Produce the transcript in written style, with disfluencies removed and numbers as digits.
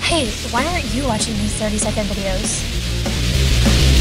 Hey, why aren't you watching these 30-second videos?